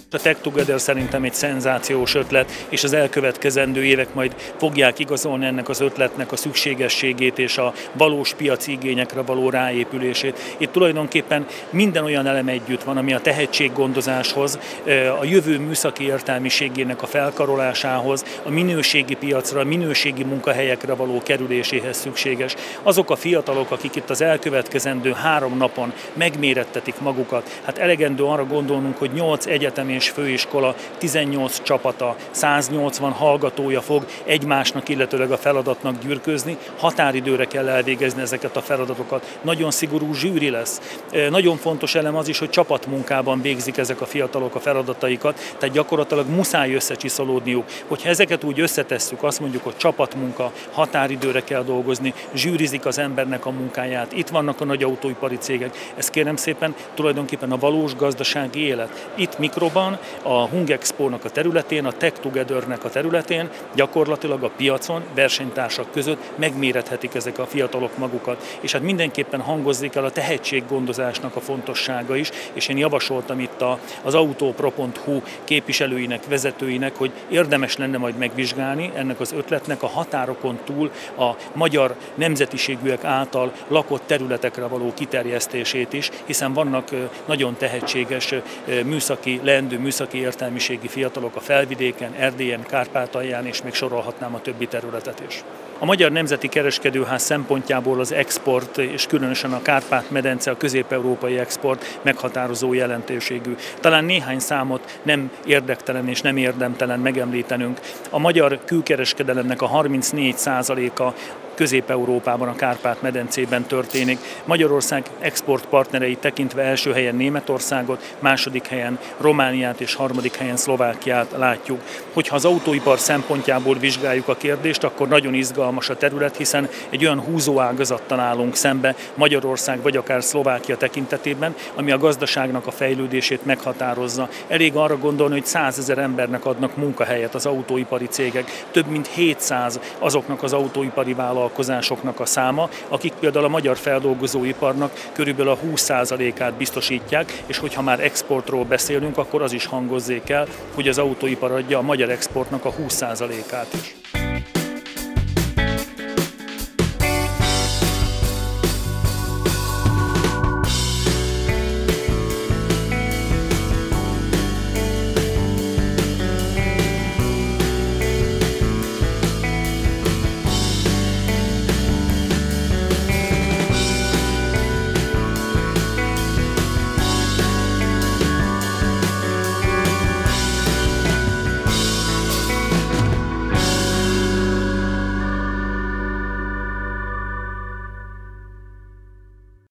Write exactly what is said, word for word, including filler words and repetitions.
A Tech Together szerintem egy szenzációs ötlet, és az elkövetkezendő évek majd fogják igazolni ennek az ötletnek a szükségességét és a valós piaci igényekre való ráépülését. Itt tulajdonképpen minden olyan elem együtt van, ami a tehetséggondozáshoz, a jövő műszaki értelmiségének a felkarolásához, a minőségi piacra, a minőségi munkahelyekre való kerüléséhez szükséges. Azok a fiatalok, akik itt az elkövetkezendő három napon megmérettetik magukat, hát elegendő arra gondolnunk, hogy nyolc egyetem és főiskola, tizennyolc csapata, száznyolcvan hallgatója fog egymásnak, illetőleg a feladatnak gyűrközni. Határidőre kell elvégezni ezeket a feladatokat. Nagyon szigorú zsűri lesz. Nagyon fontos elem az is, hogy csapatmunkában végzik ezek a fiatalok a feladataikat, tehát gyakorlatilag muszáj összecsiszolódniuk. Hogyha ezeket úgy összetesszük, azt mondjuk, hogy csapatmunka, határidőre kell dolgozni, zsűrizik az embernek a munkáját, itt vannak a nagy autóipari cégek. Ez kérem szépen tulajdonképpen a valós gazdasági élet. Itt Mikroban, a Hungexpo-nak a területén, a Tech Together-nek a területén gyakorlatilag a piacon, versenytársak között megmérethetik ezek a fiatalok magukat. És hát mindenképpen hangozzék el a tehetséggondozásnak a fontossága is, és én javasoltam itt az autopro pont hu képviselőinek, vezetőinek, hogy érdemes lenne majd megvizsgálni ennek az ötletnek a határokon túl a magyar nemzetiségűek által lakott területekre való kiterjesztését is, hiszen vannak nagyon tehetséges műszaki, leendő műszaki értelmiségi fiatalok a Felvidéken, Erdélyen, Kárpátalján, és még sorolhatnám a többi területet is. A Magyar Nemzeti Kereskedőház szempontjából az export, és különösen a Kárpát-medence, a közép-európai export meghatározó jelentőségű. Talán néhány számot nem érdektelen és nem érdemtelen megemlítenünk. A magyar külkereskedelemnek a harmincnégy százaléka Közép-Európában, a Kárpát-medencében történik. Magyarország exportpartnereit tekintve első helyen Németországot, második helyen Romániát és harmadik helyen Szlovákiát látjuk. Hogyha az autóipar szempontjából vizsgáljuk a kérdést, akkor nagyon izgalmas a terület, hiszen egy olyan húzóágazattal állunk szembe Magyarország vagy akár Szlovákia tekintetében, ami a gazdaságnak a fejlődését meghatározza. Elég arra gondolni, hogy százezer embernek adnak munkahelyet az autóipari cégek, több mint hétszáz azoknak az autóipari vállalkozásoknak a száma, akik például a magyar feldolgozóiparnak körülbelül a húsz százalékát biztosítják, és hogyha már exportról beszélünk, akkor az is hangozzék el, hogy az autóipar adja a magyar exportnak a húsz százalékát is.